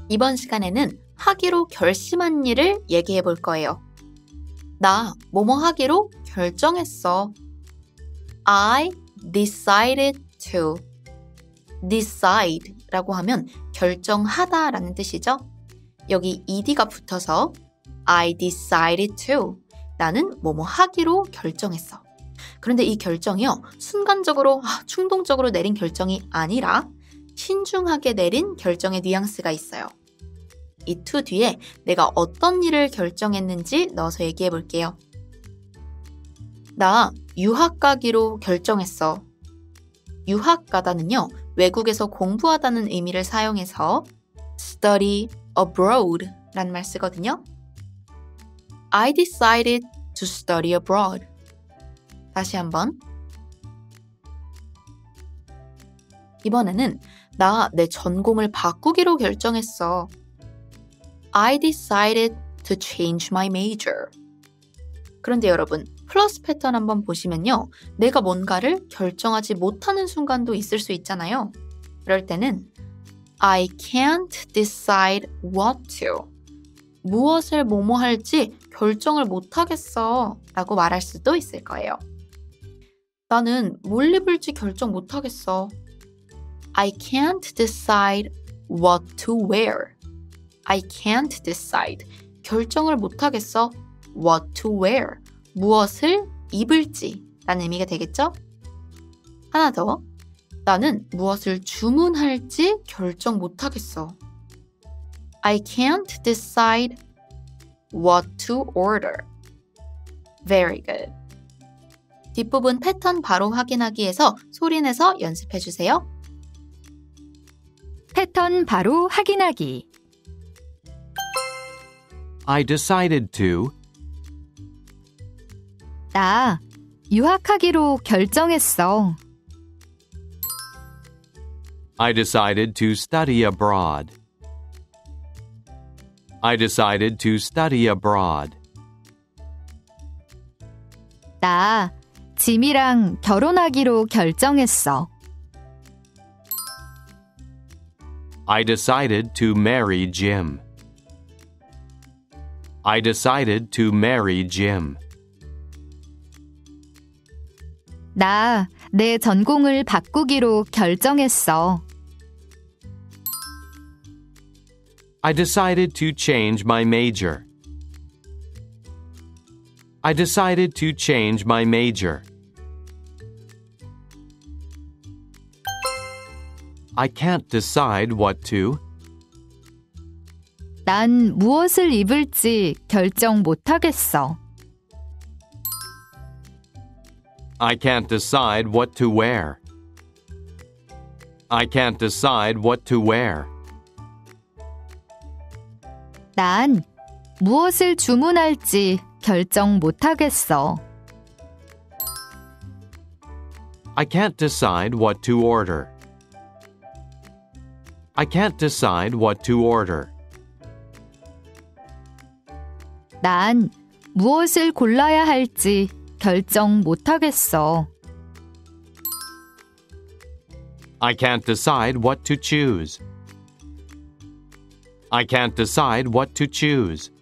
이번 시간에는 하기로 결심한 일을 얘기해 볼 거예요. 나 뭐뭐 하기로 결정했어. I decided to. decide 라고 하면 결정하다 라는 뜻이죠. 여기 ed가 붙어서 I decided to. 나는 뭐뭐 하기로 결정했어. 그런데 이 결정이요. 순간적으로 충동적으로 내린 결정이 아니라 신중하게 내린 결정의 뉘앙스가 있어요. 이 to 뒤에 내가 어떤 일을 결정했는지 넣어서 얘기해 볼게요. 나 유학 가기로 결정했어. 유학 가다는요. 외국에서 공부하다는 의미를 사용해서 study abroad 라는 말 쓰거든요. I decided to study abroad. 다시 한번. 이번에는 나 내 전공을 바꾸기로 결정했어. I decided to change my major. 그런데 여러분, 플러스 패턴 한번 보시면요. 내가 뭔가를 결정하지 못하는 순간도 있을 수 있잖아요. 그럴 때는 I can't decide what to. 무엇을 뭐뭐 할지 결정을 못하겠어 라고 말할 수도 있을 거예요. 나는 뭘 입을지 결정 못하겠어. I can't decide what to wear. I can't decide. 결정을 못하겠어. What to wear. 무엇을 입을지 라는 의미가 되겠죠? 하나 더. 나는 무엇을 주문할지 결정 못하겠어. I can't decide what to order. Very good. 뒷부분 패턴 바로 확인하기에서 소리내서 연습해 주세요. 패턴 바로 확인하기. I decided to. 나 유학하기로 결정했어. I decided to study abroad. I decided to study abroad. 나 짐이랑 결혼하기로 결정했어. I decided to marry Jim. I decided to marry Jim. 나 내 전공을 바꾸기로 결정했어. I decided to change my major. I decided to change my major. I can't decide what to. 난 무엇을 입을지 결정 못하겠어. I can't decide what to wear. I can't decide what to wear. 난 무엇을 주문할지 결정 못하겠어. I can't decide what to order. I can't decide what to order. 난 무엇을 골라야 할지 결정 못하겠어. I can't decide what to choose. I can't decide what to choose.